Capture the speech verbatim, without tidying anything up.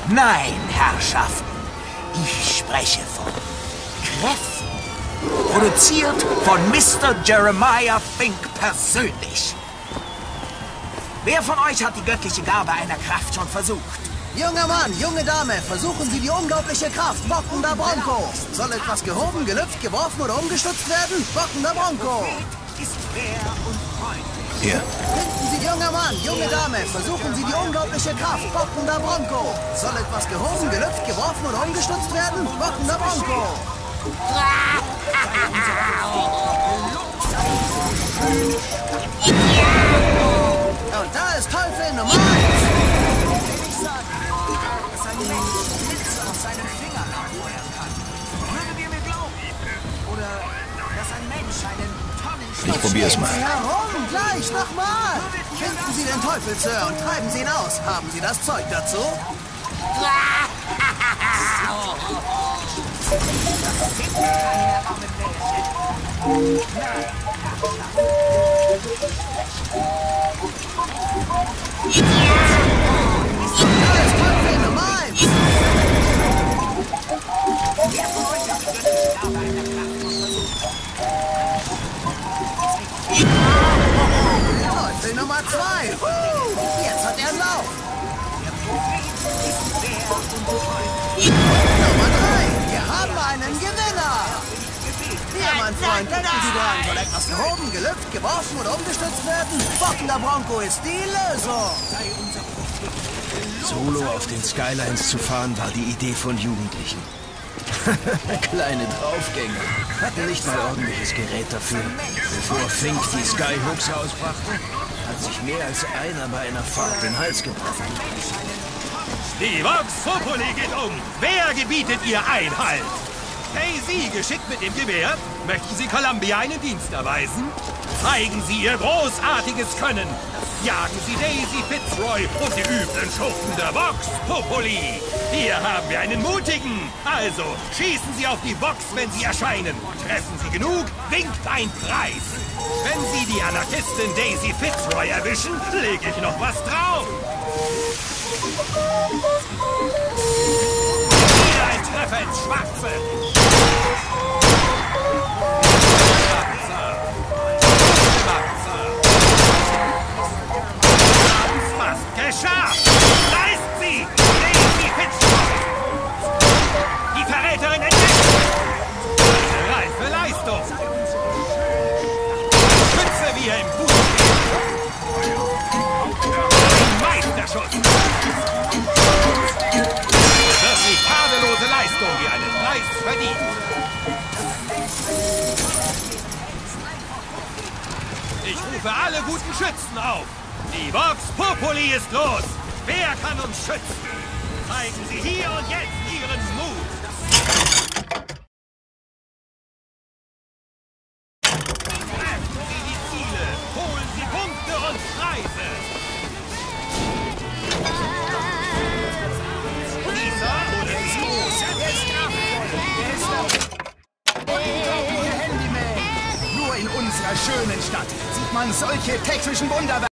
Nein, Herrschaften. Ich spreche von Kräften. Produziert von Mister Jeremiah Fink persönlich. Wer von euch hat die göttliche Gabe einer Kraft schon versucht? Junger Mann, junge Dame, versuchen Sie die unglaubliche Kraft. Bockender Bronco. Soll etwas gehoben, gelüpft, geworfen oder umgestützt werden? Bockender Bronco. Ist fair und freundlich. Hier. Finden Sie, junger Mann, junge Dame, versuchen Sie die unglaubliche Kraft. Bockender Bronco. Soll etwas gehoben, gelüpft, geworfen oder umgestützt werden? Bockender Bronco. Und da ist Teufel Nummer eins. Dass ein Mensch Blitz aus seinen Fingern abfeuern kann. Würdet ihr mir glauben? Oder dass ein Mensch einen Tonnenstoß... Ich probier's mal. Herum, gleich, nochmal. Finden Sie den Teufel, Sir, und treiben Sie ihn aus. Haben Sie das Zeug dazu? Da ist Teufel Nummer eins. Teufel Nummer zwei. Jetzt hat er einen Lauf. Nummer drei. Wir haben einen Gewinner. Hier, mein Freund, denken Sie dran. Soll etwas gehoben, gelüpft, geworfen oder umgestützt werden? Bockender Bronco ist die Lösung. Solo auf den Skylines zu fahren, war die Idee von Jugendlichen. Kleine Draufgänger. Hatten nicht mal ordentliches Gerät dafür. Bevor Fink die Skyhooks rausbrachte, hat sich mehr als einer bei einer Fahrt den Hals gebrochen. Die Vox Populi geht um. Wer gebietet ihr Einhalt? Daisy, geschickt mit dem Gewehr. Möchten Sie Columbia einen Dienst erweisen? Zeigen Sie Ihr großartiges Können. Jagen Sie Daisy Fitzroy und die üblen Schuften der Vox Populi. Hier haben wir einen Mutigen. Also, schießen Sie auf die Vox, wenn Sie erscheinen. Treffen Sie genug, winkt ein Preis. Wenn Sie die Anarchistin Daisy Fitzroy erwischen, lege ich noch was drauf. Wieder ein Treffer ins Schwarze. Fast geschafft! Da ist sie! Daisy Fitzroy! Die Verräterin entdeckt! Eine reife Leistung! Schütze wie er im Buch steht! Meisterschuss! Wirklich tadellose Leistung, die einen Preis verdient! Ich rufe alle guten Schützen auf! Die Vox Populi ist los! Wer kann uns schützen? Zeigen Sie hier und jetzt Ihren Mut! Treffen Sie die Ziele! Holen Sie Punkte und Preise! Dieser oder die große Handyman. Nur in unserer schönen Stadt sieht man solche technischen Wunderwerke.